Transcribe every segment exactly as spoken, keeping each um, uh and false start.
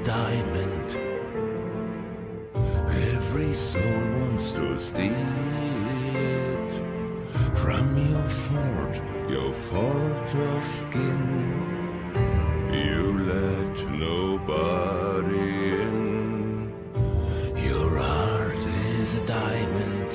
diamond. Every soul wants to steal it from your fort, your fort of skin. You let nobody in. Your heart is a diamond,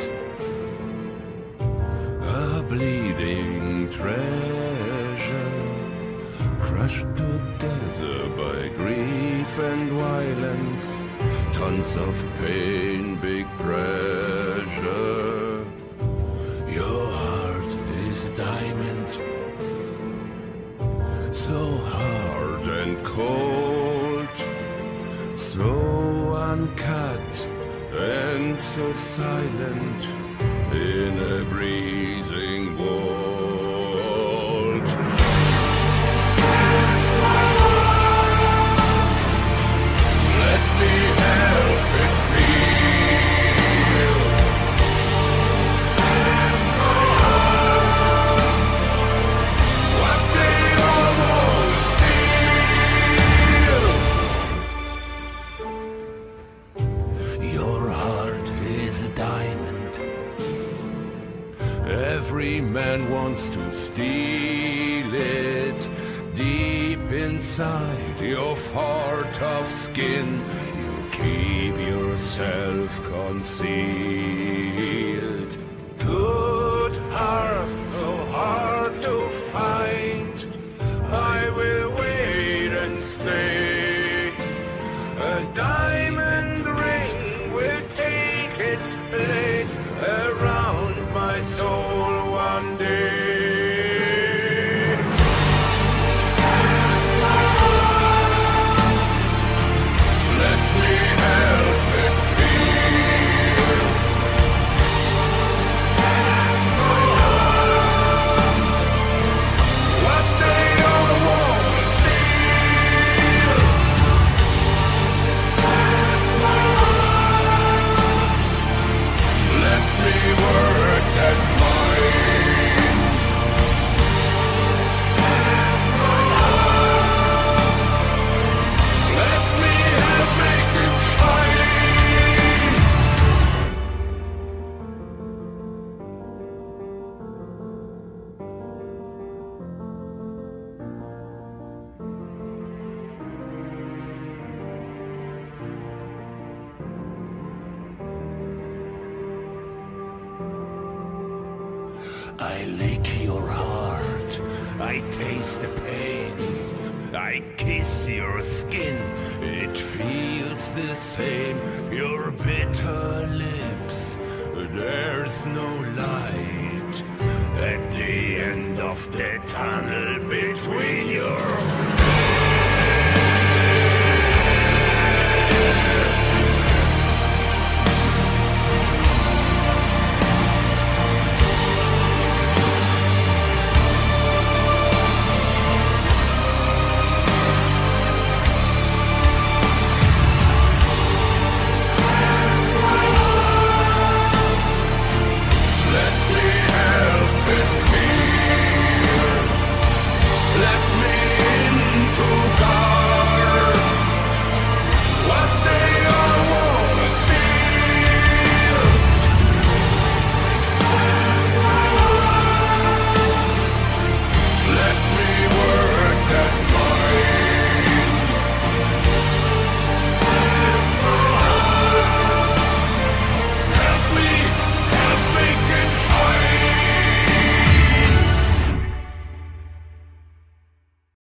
a bleeding treasure, crushed together by grief and violence, tons of pain, big pressure. Your heart is a diamond, so hard and cold, so uncut and so silent in a breathing world. Let me help it feel as my heart, what they almost steal. Your heart is a diamond. Every man wants to steal it. Deep inside your heart of skin, you keep yourself concealed. Good hearts so hard to find, I will wait and stay. A diamond ring will take its place around my soul one day. Let me help it feel as my heart, what they all won't steal. As my heart, let me work at mine. As my heart, let me help make it shine. I lick your heart, I taste the pain, I kiss your skin, it feels the same. Your bitter lips, there's no light at the end of the tunnel.